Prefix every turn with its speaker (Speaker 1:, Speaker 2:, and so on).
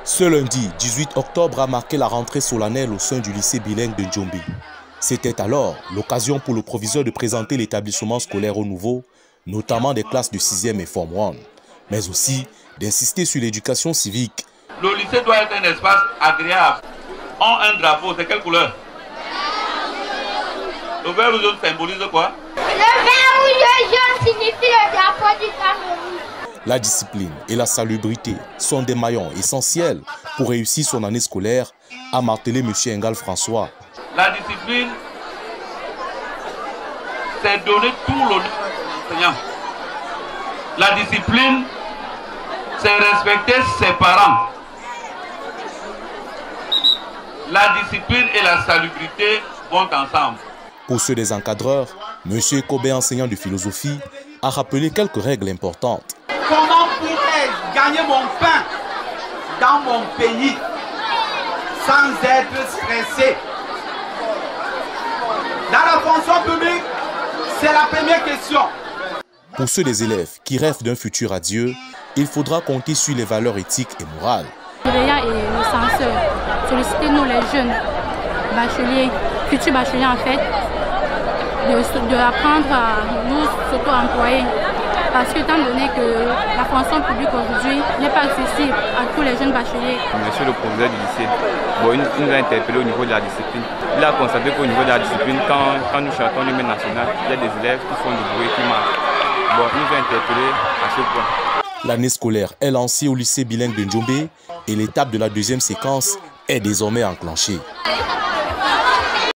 Speaker 1: Ce lundi, 18 octobre, a marqué la rentrée solennelle au sein du lycée bilingue de Njombe. C'était alors l'occasion pour le proviseur de présenter l'établissement scolaire au nouveau, notamment des classes de 6e et Form 1, mais aussi d'insister sur l'éducation civique.
Speaker 2: Le lycée doit être un espace agréable. On un drapeau, c'est quelle couleur? Le vert rouge jaune symbolise quoi?
Speaker 3: Le vert rouge jaune signifie le drapeau du Cameroun.
Speaker 1: La discipline et la salubrité sont des maillons essentiels pour réussir son année scolaire, a martelé M. Engal François.
Speaker 2: La discipline, c'est donner tout l'honneur à l'enseignant. La discipline, c'est respecter ses parents. La discipline et la salubrité vont ensemble.
Speaker 1: Pour ceux des encadreurs, M. Kobe, enseignant de philosophie, a rappelé quelques règles importantes.
Speaker 4: Comment pourrais-je gagner mon pain dans mon pays sans être stressé? Dans la fonction publique, c'est la première question.
Speaker 1: Pour ceux des élèves qui rêvent d'un futur radieux, il faudra compter sur les valeurs éthiques et morales.
Speaker 5: Surveillant et le censeur, solliciter nous les jeunes bacheliers, futurs bacheliers en fait, d'apprendre à nous s'auto-employer. Parce que étant donné que la fonction publique aujourd'hui n'est pas accessible à tous les jeunes bacheliers.
Speaker 6: Monsieur le proviseur du lycée, il nous a interpellé au niveau de la discipline. Il a constaté qu'au niveau de la discipline, quand nous chantons l'hymne national, il y a des élèves qui font du bruit, qui marchent. Il nous a interpellé à ce point.
Speaker 1: L'année scolaire est lancée au lycée bilingue de Njombe et l'étape de la deuxième séquence est désormais enclenchée.